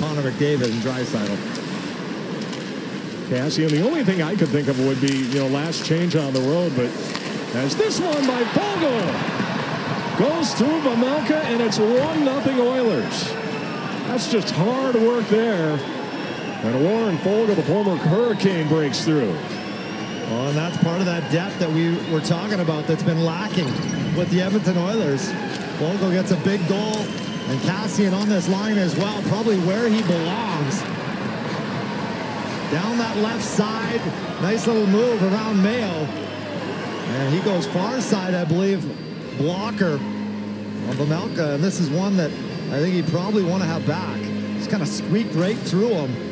Connor McDavid and Draisaitl. Cassie, and the only thing I could think of would be, last change on the road, but as this one by Foegele goes through Vejmelka, and it's 1-0 Oilers. That's just hard work there. And Warren Foegele, the former Hurricane, breaks through. Well, and that's part of that depth that we were talking about that's been lacking with the Edmonton Oilers. Foegele gets a big goal, and Kassian on this line as well, probably where he belongs. Down that left side, nice little move around Mayo. And he goes far side, I believe, blocker on Vejmelka. And this is one that I think he'd probably want to have back. Just kind of squeaked right through him.